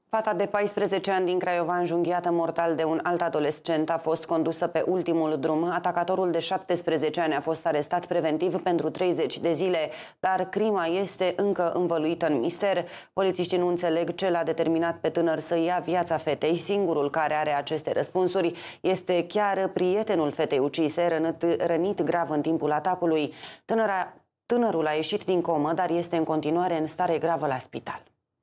Fata de 14 ani din Craiova, înjunghiată mortal de un alt adolescent, a fost condusă pe ultimul drum. Atacatorul de 17 ani a fost arestat preventiv pentru 30 de zile, dar crima este încă învăluită în mister. Polițiștii nu înțeleg ce l-a determinat pe tânăr să ia viața fetei. Singurul care are aceste răspunsuri este chiar prietenul fetei ucise, rănit grav în timpul atacului. Tânărul a ieșit din comă, dar este în continuare în stare gravă la spital.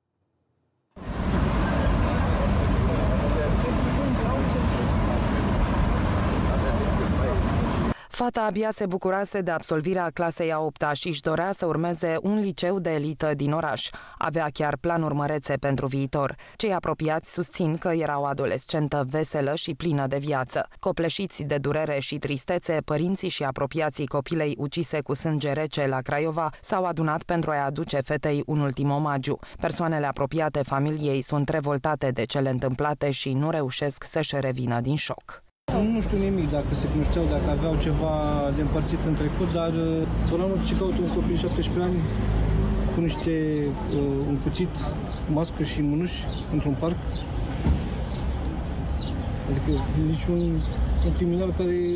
Fata abia se bucurase de absolvirea clasei a 8-a și își dorea să urmeze un liceu de elită din oraș. Avea chiar planuri mărețe pentru viitor. Cei apropiați susțin că era o adolescentă veselă și plină de viață. Copleșiți de durere și tristețe, părinții și apropiații copilei ucise cu sânge rece la Craiova s-au adunat pentru a-i aduce fetei un ultim omagiu. Persoanele apropiate familiei sunt revoltate de cele întâmplate și nu reușesc să-și revină din șoc. Nu știu nimic dacă se cunoșteau, dacă aveau ceva de împărțit în trecut, dar până la urmă ce caută un copil 17 ani cu un cuțit, mască și mânuși într-un parc? Adică niciun criminal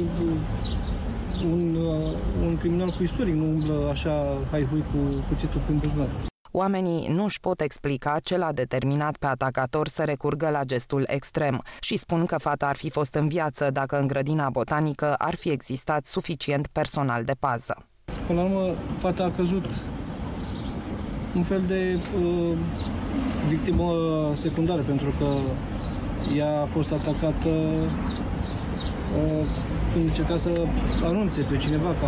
un criminal cu istoric nu umblă așa hai-hui cu cuțitul prin buzunar. Oamenii nu își pot explica ce l-a determinat pe atacator să recurgă la gestul extrem și spun că fata ar fi fost în viață dacă în grădina botanică ar fi existat suficient personal de pază. Până la urmă, fata a căzut un fel de victimă secundară, pentru că ea a fost atacată când încerca să anunțe pe cineva că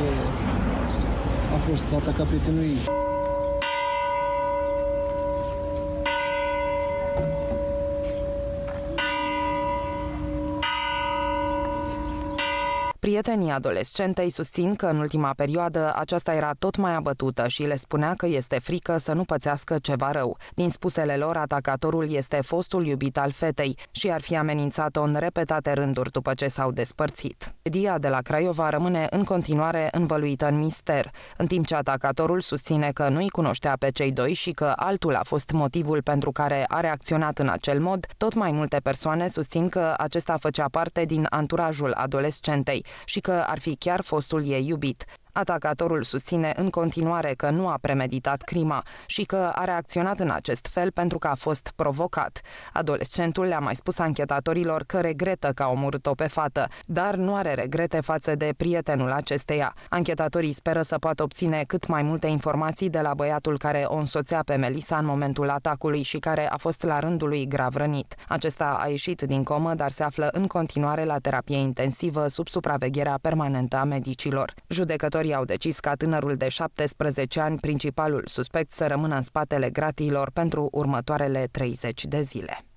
a fost atacat prietenul ei. Prietenii adolescentei susțin că în ultima perioadă aceasta era tot mai abătută și le spunea că este frică să nu pățească ceva rău. Din spusele lor, atacatorul este fostul iubit al fetei și ar fi amenințat-o în repetate rânduri după ce s-au despărțit. Dia de la Craiova rămâne în continuare învăluită în mister, în timp ce atacatorul susține că nu-i cunoștea pe cei doi și că altul a fost motivul pentru care a reacționat în acel mod. Tot mai multe persoane susțin că acesta făcea parte din anturajul adolescentei și că ar fi chiar fostul ei iubit. Atacatorul susține în continuare că nu a premeditat crima și că a reacționat în acest fel pentru că a fost provocat. Adolescentul le-a mai spus anchetatorilor că regretă că a omorât-o pe fată, dar nu are regrete față de prietenul acesteia. Anchetatorii speră să poată obține cât mai multe informații de la băiatul care o însoțea pe Melissa în momentul atacului și care a fost la rândul lui grav rănit. Acesta a ieșit din comă, dar se află în continuare la terapie intensivă sub supravegherea permanentă a medicilor. Judecătorii au decis ca tânărul de 17 ani, principalul suspect, să rămână în spatele gratiilor pentru următoarele 30 de zile.